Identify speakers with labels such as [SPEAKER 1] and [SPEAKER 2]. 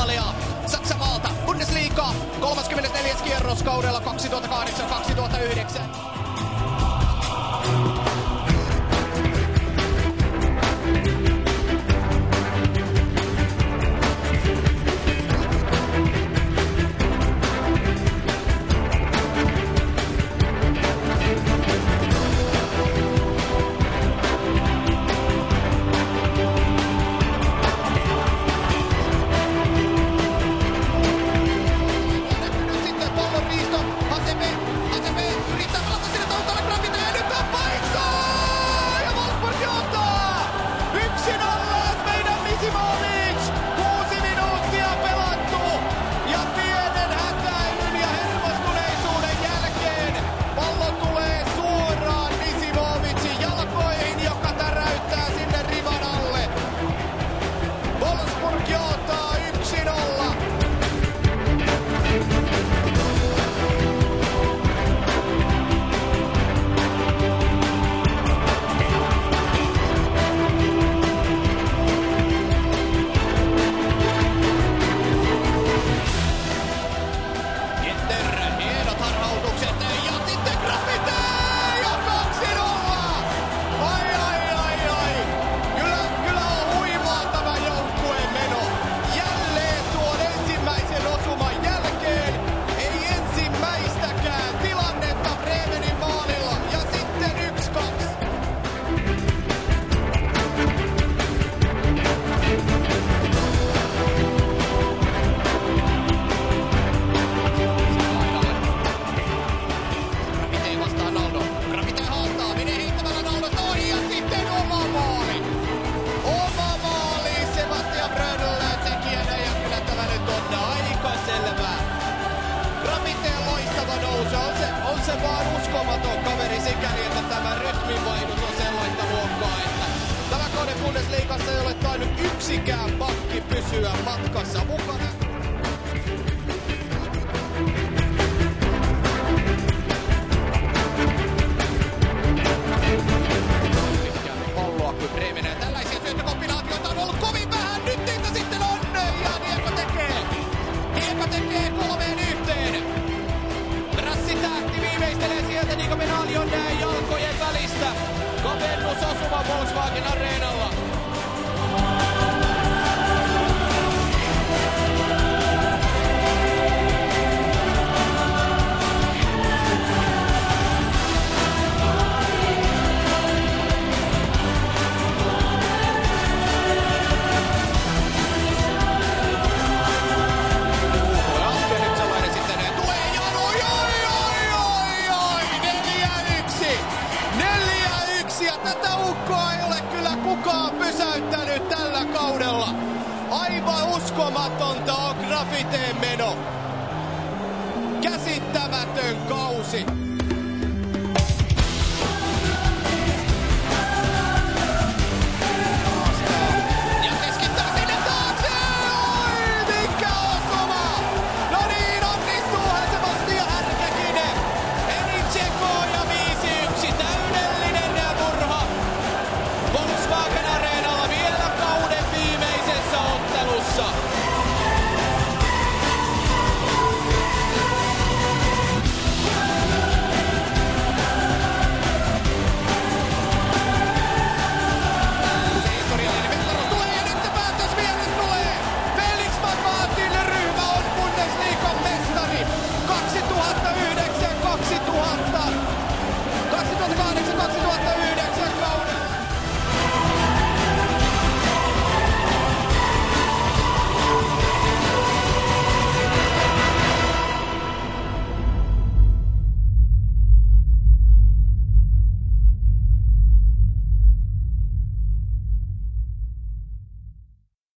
[SPEAKER 1] Italia, Saksa maalta, Bundesliga, 34. kierros kaudella 2008-2009. On se vaan uskomaton kaveri sikäli, että tämä rytminvaihdos on sellaista luokkaa, että tämän kauden Bundesligassa ei ole tainnut yksikään pakki pysyä matkassa mukana. Pitkään palloa kuin Bremen. Tällaisia syöttökombinaatioita on ollut kovin vähän. Nyt niitä sitten on. Ja Diego tekee 3-1. Brassitähti viimeistelee sieltä Nico Benalion jalkojen välistä. Kavennusosuma Volkswagen Areenalla. Tätä ukkoa ei ole kyllä kukaan pysäyttänyt tällä kaudella. Aivan uskomatonta on Graffiteen meno. Käsittämätön kausi.